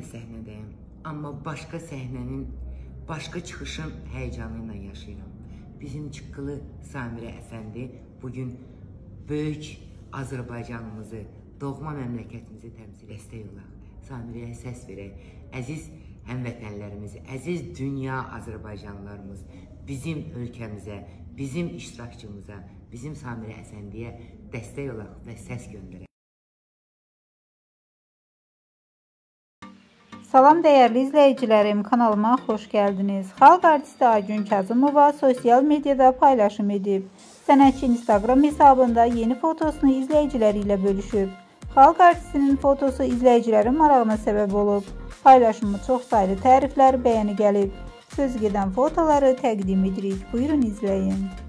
səhnədəyim, amma başqa səhnənin, başqa çıxışın həyəcanı ilə yaşayıram. Bizim Çıqqılı Samirə Əfəndi bugün böyük Azərbaycanımızı, doğma məmləkətimizi təmsil dəstək olaq. Samirəyə səs verək. Əziz həmvətənlərimiz, əziz dünya Azərbaycanlılarımız bizim ölkəmizə, bizim iştirakçımıza, bizim Samirə Əfəndiyə dəstək olaq və səs göndərək. Salam dəyərli izləyicilərim, kanalıma xoş gəldiniz. Xalq artisti Aygün Kazımova sosial mediada paylaşım edib. Sənətçi Instagram hesabında yeni fotosunu izləyiciləri ilə bölüşüb. Xalq artistinin fotosu izləyicilərin marağına səbəb olub. Paylaşımı çox saylı təriflər, bəyəni gəlib. Söz gedən fotoları təqdim edirik. Buyurun izləyin.